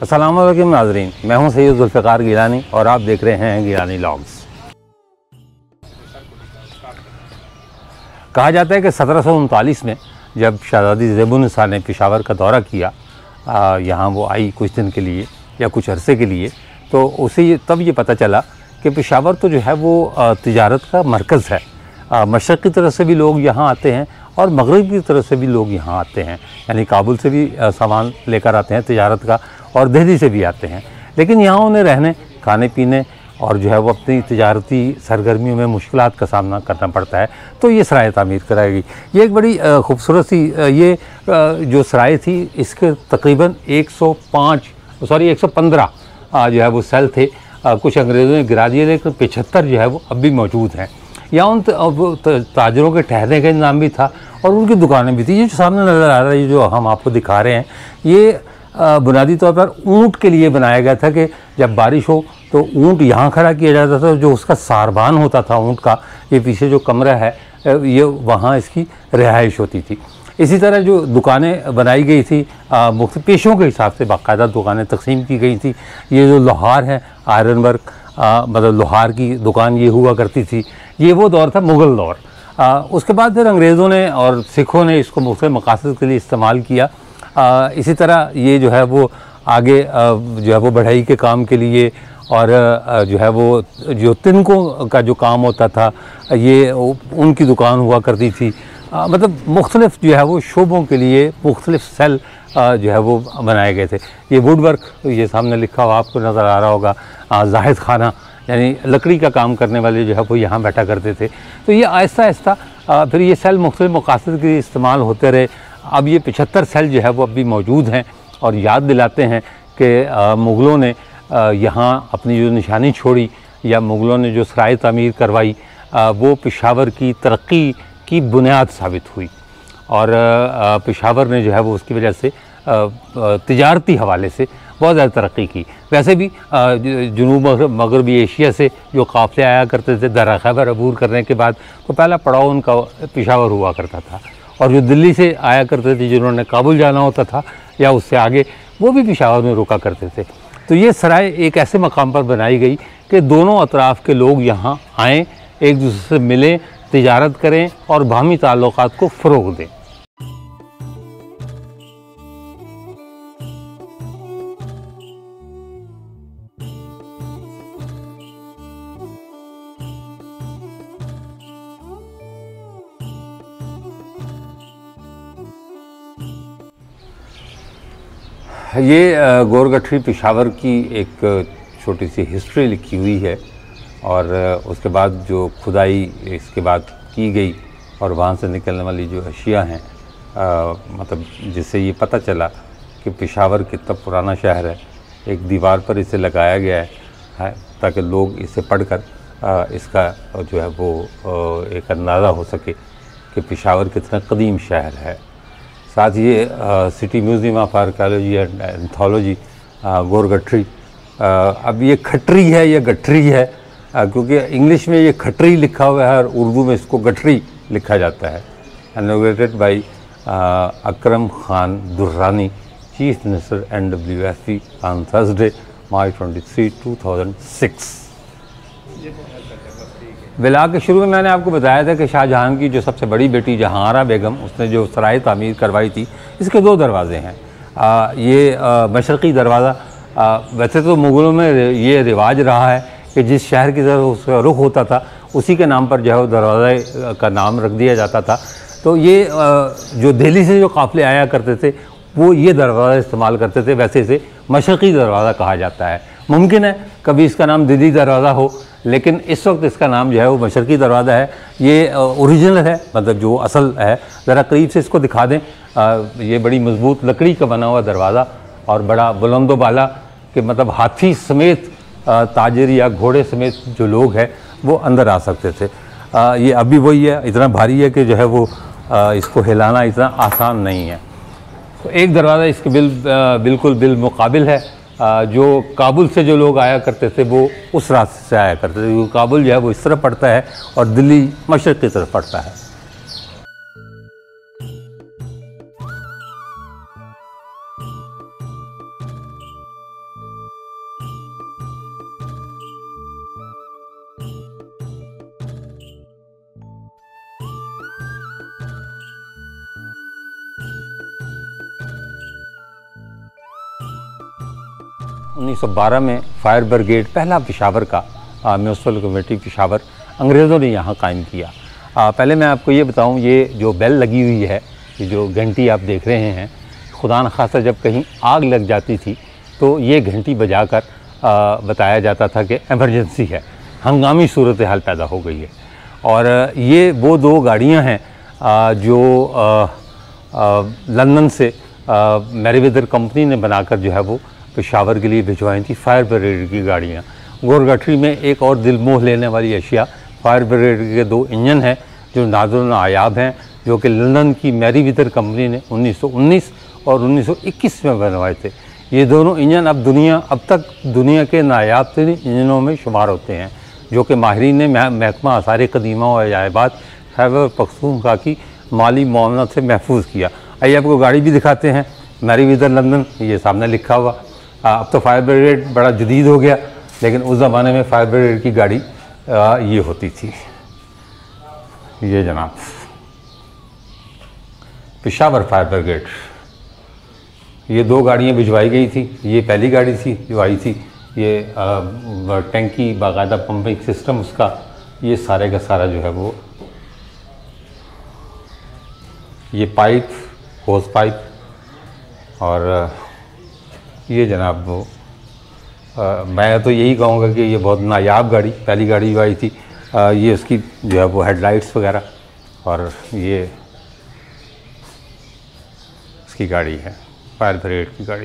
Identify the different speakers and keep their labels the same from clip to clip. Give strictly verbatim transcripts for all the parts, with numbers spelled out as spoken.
Speaker 1: अस्सलाम वालेकुम नाज़रीन, मैं हूं सैयद ज़ुल्फ़िकार गिलानी और आप देख रहे हैं गिलानी व्लॉग्स। कहा जाता है कि सत्रह सौ उनतालीस में जब शहज़ादी ज़ेबुन्निसा ने पेशावर का दौरा किया, यहाँ वो आई कुछ दिन के लिए या कुछ अरसे के लिए, तो उसे ये तब ये पता चला कि पेशावर तो जो है वो तिजारत का मरकज़ है। मशरक़ की तरफ से भी लोग यहाँ आते हैं और मगरिब की तरफ से भी लोग यहाँ आते हैं, यानी काबुल से भी सामान लेकर आते हैं तिजारत का और दिल्ली से भी आते हैं। लेकिन यहाँ उन्हें रहने, खाने पीने और जो है वो अपनी तिजारती सरगर्मियों में मुश्किलात का सामना करना पड़ता है, तो ये सराय तामीर कराई गई। ये एक बड़ी खूबसूरत सी ये जो सराय थी, इसके तकरीबन एक सौ पाँच सॉरी एक सौ पंद्रह जो है वो सेल थे। कुछ अंग्रेज़ों ने गिरा दिए, लेकिन पचहत्तर जो है वो अब भी मौजूद हैं। यहाँ उन ताजरों के ठहरने का इंतज़ाम भी था और उनकी दुकानें भी थी। ये जो सामने नज़र आ रहा है, ये जो हम आपको दिखा रहे हैं, ये बुनियादी तौर पर ऊँट के लिए बनाया गया था कि जब बारिश हो तो ऊँट यहाँ खड़ा किया जाता था। जो उसका सारबान होता था ऊँट का, ये पीछे जो कमरा है, ये वहाँ इसकी रिहाइश होती थी। इसी तरह जो दुकानें बनाई गई थी, मुख्तलिफ पेशों के हिसाब से बाकायदा दुकानें तकसीम की गई थी। ये जो लोहार है, आयरन वर्क, मतलब लोहार की दुकान ये हुआ करती थी। ये वो दौर था, मुग़ल दौर। आ, उसके बाद फिर अंग्रेज़ों ने और सिखों ने इसको मुख्तलिफ मकासद के लिए इस्तेमाल किया। आ, इसी तरह ये जो है वो आगे आ, जो है वो बढ़ाई के काम के लिए और आ, जो है वो जो तिनकों का जो काम होता था, ये उनकी दुकान हुआ करती थी। आ, मतलब मुख्तलिफ जो है वो शोबों के लिए मुख्तलिफ सेल आ, जो है वो बनाए गए थे। ये वुड वर्क, ये सामने लिखा हुआ आपको नज़र आ रहा होगा, जाहिद खाना, यानी लकड़ी का काम करने वाले जो है वो यहाँ बैठा करते थे। तो ये आहिस्ता आहिस्ता फिर ये सेल मुख्तलिफ मकासद के लिए इस्तेमाल होते रहे। अब ये पचहत्तर सेल जो है वो अब भी मौजूद हैं और याद दिलाते हैं कि मुग़लों ने यहाँ अपनी जो निशानी छोड़ी या मुग़लों ने जो सराय तामीर करवाई, वो पेशावर की तरक्की की बुनियाद साबित हुई और पेशावर ने जो है वो उसकी वजह से तिजारती हवाले से बहुत ज़्यादा तरक्की की। वैसे भी जुनूब मगरबी एशिया से जो काफ़िले आया करते थे दर्रा खैबर अबूर करने के बाद, तो पहला पड़ाव उनका पेशावर हुआ करता था। और जो दिल्ली से आया करते थे, जिन्होंने काबुल जाना होता था या उससे आगे, वो भी पेशावर में रुका करते थे। तो ये सराय एक ऐसे मकाम पर बनाई गई कि दोनों अतराफ़ के लोग यहाँ आएँ, एक दूसरे से मिलें, तिजारत करें और बाहमी ताल्लुकात को फ़रोग़ दें। ये गोरगठरी पेशावर की एक छोटी सी हिस्ट्री लिखी हुई है और उसके बाद जो खुदाई इसके बाद की गई और वहाँ से निकलने वाली जो अशिया हैं, मतलब जिससे ये पता चला कि पेशावर कितना पुराना शहर है। एक दीवार पर इसे लगाया गया है, है ताकि लोग इसे पढ़कर आ, इसका जो है वो आ, एक अंदाज़ा हो सके कि पेशावर कितना कदीम शहर है। साथ ये आ, city museum of archaeology and anthology Gorkhatri, अब ये खटरी है या गठरी है, क्योंकि इंग्लिश में ये खटरी लिखा हुआ है और उर्दू में इसको गठरी लिखा जाता है। Inaugurated by Akram Khan Durrani, chief minister N W S P on Thursday March तेईस, दो हज़ार छह। व्लॉग के शुरू में मैंने आपको बताया था कि शाहजहां की जो सबसे बड़ी बेटी जहांआरा बेगम, उसने जो सराय तामीर करवाई थी, इसके दो दरवाज़े हैं। आ, ये मशरक़ी दरवाज़ा, वैसे तो मुग़लों में ये रिवाज रहा है कि जिस शहर की तरफ उसका रुख होता था उसी के नाम पर जो है दरवाज़े का नाम रख दिया जाता था। तो ये जो दिल्ली से जो काफ़िले आया करते थे वो ये दरवाज़ा इस्तेमाल करते थे, वैसे इसे मशरक़ी दरवाज़ा कहा जाता है। मुमकिन है कभी इसका नाम दिल्ली दरवाज़ा हो, लेकिन इस वक्त इसका नाम जो है वो मशरक़ी दरवाज़ा है। ये ओरिजिनल है, मतलब जो असल है। ज़रा करीब से इसको दिखा दें। आ, ये बड़ी मजबूत लकड़ी का बना हुआ दरवाज़ा और बड़ा बुलंदो बाला कि मतलब हाथी समेत ताजिर या घोड़े समेत जो लोग हैं वो अंदर आ सकते थे। आ, ये अभी वही है, इतना भारी है कि जो है वो आ, इसको हिलाना इतना आसान नहीं है। तो एक दरवाज़ा इसके बिल बिल्कुल बिल मुकाबिल है। जो काबुल से जो लोग आया करते थे वो उस रास्ते से आया करते थे, क्योंकि काबुल जो है वो इस तरफ पड़ता है और दिल्ली मशरक़ की तरफ पड़ता है। उन्नीस सौ बारह में फायर ब्रिगेड पहला पेशावर का म्यूनसिपल कमेटी पेशावर अंग्रेज़ों ने यहाँ कायम किया। आ, पहले मैं आपको ये बताऊँ, ये जो बेल लगी हुई है, ये जो घंटी आप देख रहे हैं, खुदा न खासा जब कहीं आग लग जाती थी तो ये घंटी बजाकर बताया जाता था कि इमरजेंसी है, हंगामी सूरत हाल पैदा हो गई है। और ये वो दो गाड़ियाँ हैं जो लंदन से मैरीवेदर कंपनी ने बनाकर जो है वो पेशावर के लिए भिजवाई थी, फायर ब्रिगेड की गाड़ियाँ। गोरगठरी में एक और दिल मोह लेने वाली अशिया, फायर ब्रिगेड के दो इंजन हैं जो नाज़िर नायाब हैं, जो कि लंदन की मैरीवेदर कंपनी ने उन्नीस सौ उन्नीस और उन्नीस सौ इक्कीस में बनवाए थे। ये दोनों इंजन अब दुनिया अब तक दुनिया के नायाब तरीन इंजनों में शुमार होते हैं, जो कि माहिरीन ने महकमा आसार कदीमा और अजायबात खैबर पख्तूनख्वा की माली मामला से महफूज किया। आइए आपको गाड़ी भी दिखाते हैं, मैरीवेदर लंदन, ये सामने लिखा हुआ। अब तो फायर ब्रिगेड बड़ा जदीद हो गया, लेकिन उस ज़माने में फायर ब्रिगेड की गाड़ी आ, ये होती थी। ये जनाब पेशावर फायर ब्रिगेड, ये दो गाड़ियाँ भिजवाई गई थी। ये पहली गाड़ी थी जो आई थी, ये आ, टैंकी बाकायदा पंपिंग सिस्टम उसका, ये सारे का सारा जो है वो ये पाइप, होस पाइप, और ये जनाब वो आ, मैं तो यही कहूँगा कि ये बहुत नायाब गाड़ी, पहली गाड़ी जो आई थी। आ, ये उसकी जो है वो हेडलाइट्स वगैरह, और ये उसकी गाड़ी है, फायर ब्रिगेड की गाड़ी।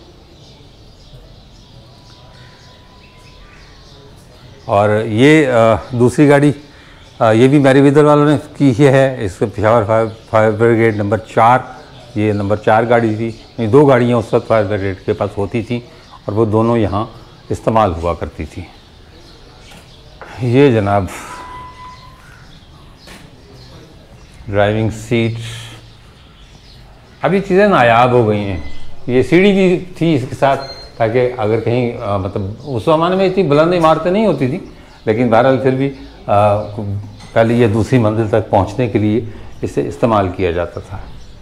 Speaker 1: और ये आ, दूसरी गाड़ी आ, ये भी मैरीवेदर वालों ने की है, इसका Peshawar fire fire brigade number चार, ये नंबर चार गाड़ी थी। ये दो गाड़ियाँ उस वक्त फायर ब्रिगेड के पास होती थी और वो दोनों यहाँ इस्तेमाल हुआ करती थी। ये जनाब ड्राइविंग सीट, अभी चीज़ें नायाब हो गई हैं। ये सीढ़ी भी थी इसके साथ, ताकि अगर कहीं आ, मतलब उस ज़माने में इतनी बुलंद इमारतें नहीं होती थी, लेकिन बहरहाल फिर भी आ, पहले ये दूसरी मंजिल तक पहुंचने के लिए इसे इस्तेमाल किया जाता था।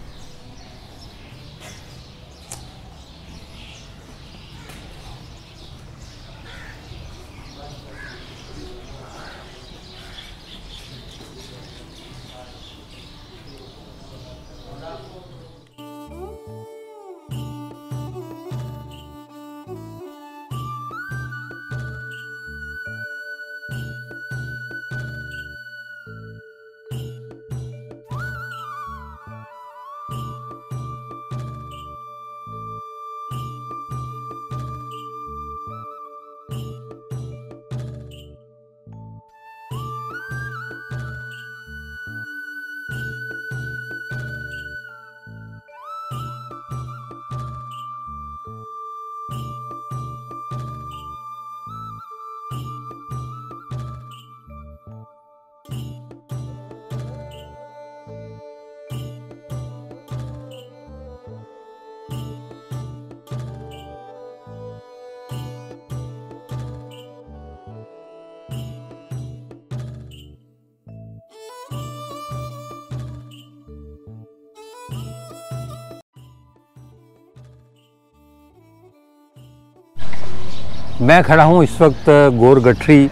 Speaker 1: मैं खड़ा हूँ इस वक्त गोरगठरी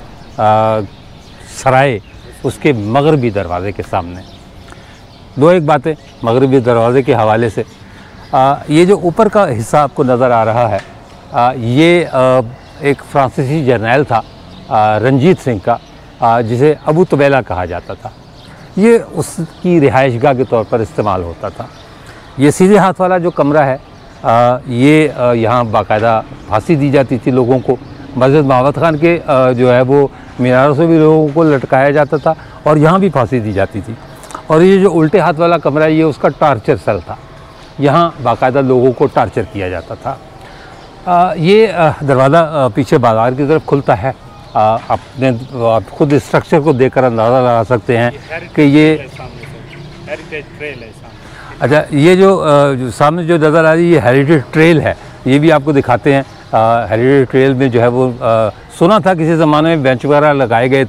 Speaker 1: सराय उसके मगरबी दरवाज़े के सामने। दो एक बातें मगरबी दरवाज़े के हवाले से। आ, ये जो ऊपर का हिस्सा आपको नज़र आ रहा है, आ, ये आ, एक फ्रांसीसी जर्नैल था आ, रंजीत सिंह का, आ, जिसे अबू तबैला कहा जाता था। ये उसकी रिहाइशगाह के तौर पर इस्तेमाल होता था। ये सीधे हाथ वाला जो कमरा है, आ, ये आ, यहाँ बाकायदा फांसी दी जाती थी लोगों को। मस्जिद महावत खान के आ, जो है वो मीनारों से भी लोगों को लटकाया जाता था और यहाँ भी फांसी दी जाती थी। और ये जो उल्टे हाथ वाला कमरा है, ये उसका टार्चर सेल था। यहाँ बाकायदा लोगों को टार्चर किया जाता था। आ, ये दरवाज़ा पीछे बाज़ार की तरफ खुलता है। आ, अपने आप खुद स्ट्रक्चर को देखकर अंदाज़ा लगा सकते हैं कि ये हेरिटेज ट्रेल है। अच्छा, ये जो, जो सामने जो नज़र आ रही है, ये हेरिटेज ट्रेल है। ये भी आपको दिखाते हैं। हेरिटेज ट्रेल में जो है वो आ, सुना था किसी ज़माने में बेंच वगैरह लगाए गए थे,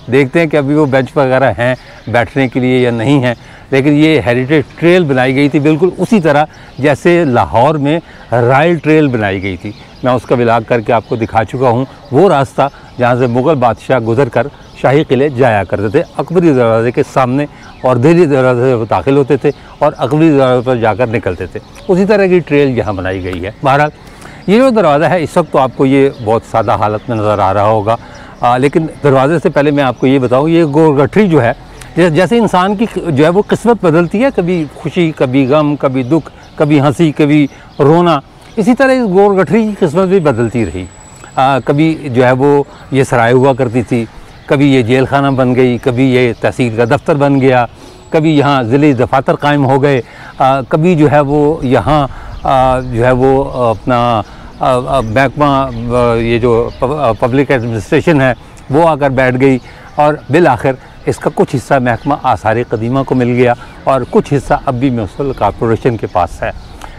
Speaker 1: देखते हैं कि अभी वो बेंच वगैरह हैं बैठने के लिए या नहीं हैं, लेकिन ये हेरिटेज ट्रेल बनाई गई थी बिल्कुल उसी तरह जैसे लाहौर में रायल ट्रेल बनाई गई थी। मैं उसका व्लॉग करके आपको दिखा चुका हूँ, वो रास्ता जहाँ से मुग़ल बादशाह गुजर कर शाही किले जाया करते थे अकबरी दरवाज़े के सामने, और दिल्ली दरवाज़े से वो दाखिल होते थे और अकबरी दरवाज़े पर जाकर निकलते थे। उसी तरह की ट्रेल यहाँ बनाई गई है। बहरहाल ये जो दरवाज़ा है इस वक्त तो आपको ये बहुत सादा हालत में नज़र आ रहा होगा, आ, लेकिन दरवाज़े से पहले मैं आपको ये बताऊँ, ये गोलगठरी जो है जैसे इंसान की जो है वो किस्मत बदलती है, कभी खुशी, कभी गम, कभी दुख, कभी हंसी, कभी रोना, इसी तरह इस गोलगठरी की किस्मत भी बदलती रही। आ, कभी जो है वो ये सराय हुआ करती थी, कभी ये जेल खाना बन गई, कभी ये तहसील का दफ्तर बन गया, कभी यहाँ ज़िले दफातर कायम हो गए, आ, कभी जो है वो यहाँ जो है वो अपना महकमा ये जो पब्लिक एडमिनिस्ट्रेशन है वो आकर बैठ गई, और बिल आखिर इसका कुछ हिस्सा महकमा आसार कदीमा को मिल गया और कुछ हिस्सा अब भी म्यूनसिपल कॉरपोरेशन के पास है।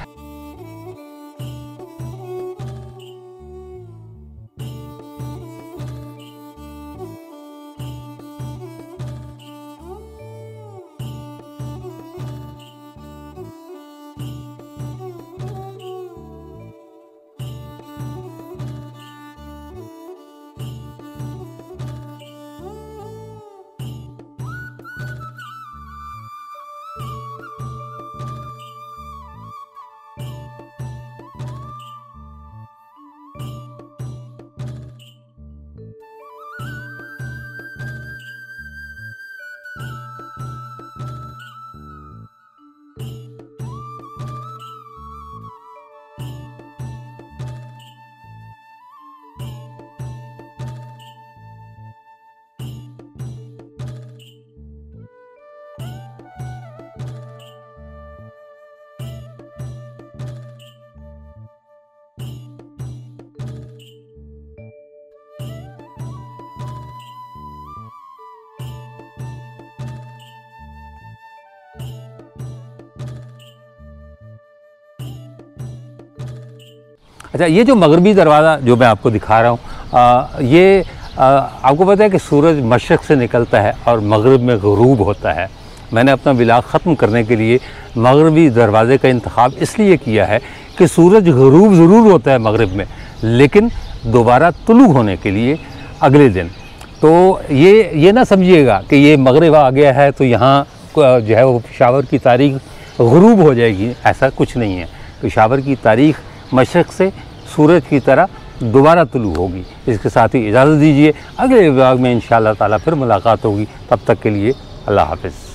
Speaker 1: अच्छा, ये जो मगरबी दरवाज़ा जो मैं आपको दिखा रहा हूँ, ये आ, आपको पता है कि सूरज मशरक़ से निकलता है और मगरब में ग़ुरूब होता है। मैंने अपना व्लॉग ख़त्म करने के लिए मगरबी दरवाज़े का इंतखाब इसलिए किया है कि सूरज ग़ुरूब ज़रूर होता है मगरब में, लेकिन दोबारा तुलू होने के लिए अगले दिन। तो ये ये ना समझिएगा कि ये मगरब आ गया है तो यहाँ जो है वो पेशावर की तारीख़ ग़ुरूब हो जाएगी, ऐसा कुछ नहीं है। पेशावर की तारीख़ मशरक़ से सूरज की तरह दोबारा तुलू होगी। इसके साथ ही इजाज़त दीजिए, अगले व्लॉग में इंशाअल्लाह ताला फिर मुलाकात होगी। तब तक के लिए अल्लाह हाफ़िज़।